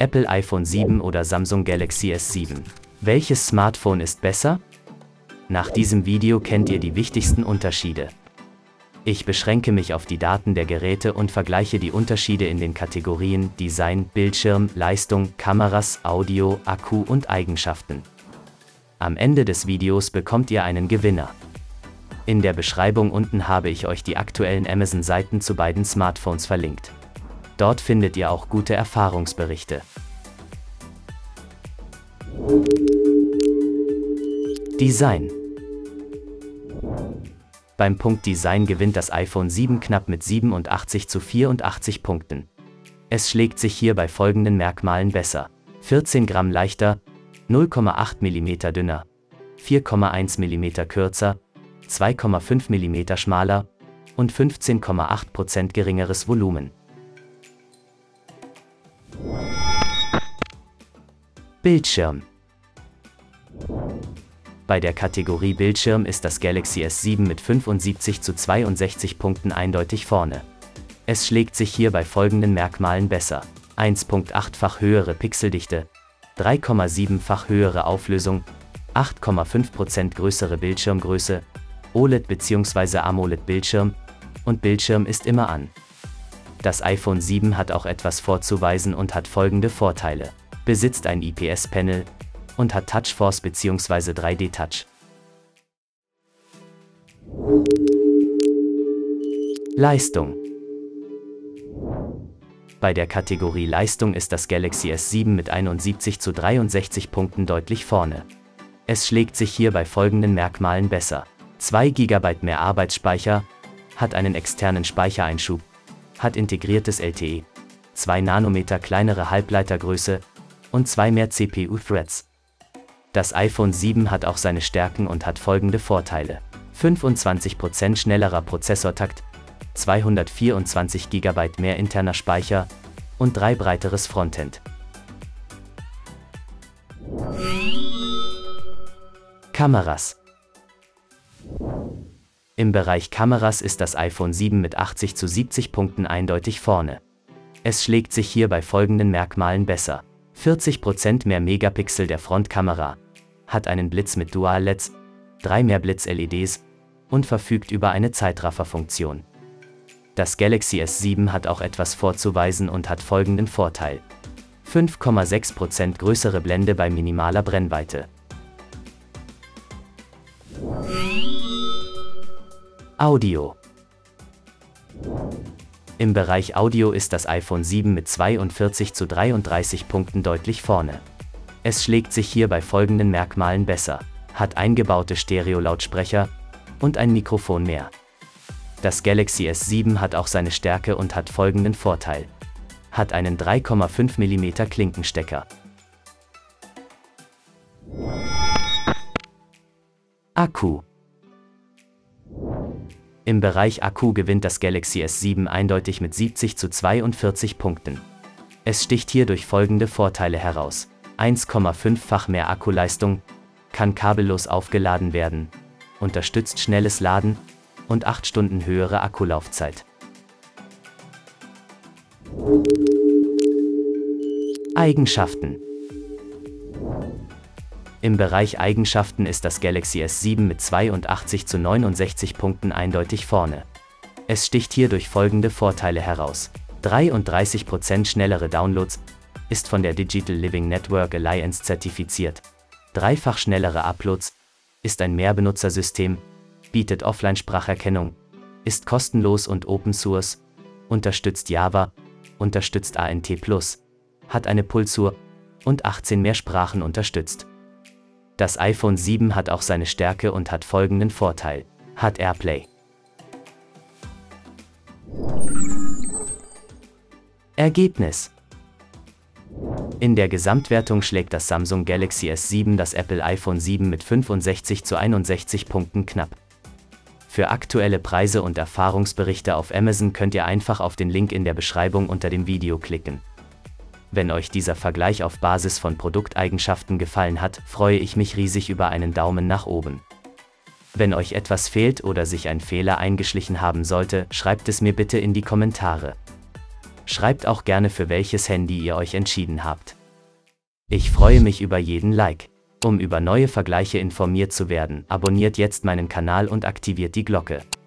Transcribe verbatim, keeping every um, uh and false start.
Apple iPhone sieben oder Samsung Galaxy S sieben. Welches Smartphone ist besser? Nach diesem Video kennt ihr die wichtigsten Unterschiede. Ich beschränke mich auf die Daten der Geräte und vergleiche die Unterschiede in den Kategorien Design, Bildschirm, Leistung, Kameras, Audio, Akku und Eigenschaften. Am Ende des Videos bekommt ihr einen Gewinner. In der Beschreibung unten habe ich euch die aktuellen Amazon-Seiten zu beiden Smartphones verlinkt. Dort findet ihr auch gute Erfahrungsberichte. Design. Beim Punkt Design gewinnt das iPhone sieben knapp mit siebenundachtzig zu vierundachtzig Punkten. Es schlägt sich hier bei folgenden Merkmalen besser: vierzehn Gramm leichter, null Komma acht Millimeter dünner, vier Komma eins Millimeter kürzer, zwei Komma fünf Millimeter schmaler und fünfzehn Komma acht Prozent geringeres Volumen. Bildschirm. Bei der Kategorie Bildschirm ist das Galaxy S sieben mit fünfundsiebzig zu zweiundsechzig Punkten eindeutig vorne. Es schlägt sich hier bei folgenden Merkmalen besser: eins Komma acht-fach höhere Pixeldichte, drei Komma sieben-fach höhere Auflösung, acht Komma fünf Prozent größere Bildschirmgröße, O L E D bzw. AMOLED-Bildschirm und Bildschirm ist immer an. Das iPhone sieben hat auch etwas vorzuweisen und hat folgende Vorteile: besitzt ein I P S-Panel und hat TouchForce bzw. drei D Touch. Leistung. Bei der Kategorie Leistung ist das Galaxy S sieben mit einundsiebzig zu dreiundsechzig Punkten deutlich vorne. Es schlägt sich hier bei folgenden Merkmalen besser: zwei Gigabyte mehr Arbeitsspeicher, hat einen externen Speichereinschub, hat integriertes L T E, zwei Nanometer kleinere Halbleitergröße und zwei mehr C P U-Threads. Das iPhone sieben hat auch seine Stärken und hat folgende Vorteile: fünfundzwanzig Prozent schnellerer Prozessortakt, zweihundertvierundzwanzig Gigabyte mehr interner Speicher und drei breiteres Frontend. Kameras. Im Bereich Kameras ist das iPhone sieben mit achtzig zu siebzig Punkten eindeutig vorne. Es schlägt sich hier bei folgenden Merkmalen besser: vierzig Prozent mehr Megapixel der Frontkamera, hat einen Blitz mit Dual-L E Ds, drei mehr Blitz-L E Ds und verfügt über eine Zeitrafferfunktion. Das Galaxy S sieben hat auch etwas vorzuweisen und hat folgenden Vorteil: fünf Komma sechs Prozent größere Blende bei minimaler Brennweite. Audio. Im Bereich Audio ist das iPhone sieben mit zweiundvierzig zu dreiunddreißig Punkten deutlich vorne. Es schlägt sich hier bei folgenden Merkmalen besser: hat eingebaute Stereo-Lautsprecher und ein Mikrofon mehr. Das Galaxy S sieben hat auch seine Stärke und hat folgenden Vorteil: hat einen drei Komma fünf Millimeter Klinkenstecker. Akku. Im Bereich Akku gewinnt das Galaxy S sieben eindeutig mit siebzig zu zweiundvierzig Punkten. Es sticht hier durch folgende Vorteile heraus: eins Komma fünf-fach mehr Akkuleistung, kann kabellos aufgeladen werden, unterstützt schnelles Laden und acht Stunden höhere Akkulaufzeit. Eigenschaften. Im Bereich Eigenschaften ist das Galaxy S sieben mit zweiundachtzig zu neunundsechzig Punkten eindeutig vorne. Es sticht hier durch folgende Vorteile heraus: dreiunddreißig Prozent schnellere Downloads, ist von der Digital Living Network Alliance zertifiziert, dreifach schnellere Uploads, ist ein Mehrbenutzersystem, bietet Offline-Spracherkennung, ist kostenlos und Open Source, unterstützt Java, unterstützt A N T plus, hat eine Pulsuhr und achtzehn mehr Sprachen unterstützt. Das iPhone sieben hat auch seine Stärke und hat folgenden Vorteil: hat AirPlay. Ergebnis. In der Gesamtwertung schlägt das Samsung Galaxy S sieben das Apple iPhone sieben mit fünfundsechzig zu einundsechzig Punkten knapp. Für aktuelle Preise und Erfahrungsberichte auf Amazon könnt ihr einfach auf den Link in der Beschreibung unter dem Video klicken. Wenn euch dieser Vergleich auf Basis von Produkteigenschaften gefallen hat, freue ich mich riesig über einen Daumen nach oben. Wenn euch etwas fehlt oder sich ein Fehler eingeschlichen haben sollte, schreibt es mir bitte in die Kommentare. Schreibt auch gerne, für welches Handy ihr euch entschieden habt. Ich freue mich über jeden Like. Um über neue Vergleiche informiert zu werden, abonniert jetzt meinen Kanal und aktiviert die Glocke.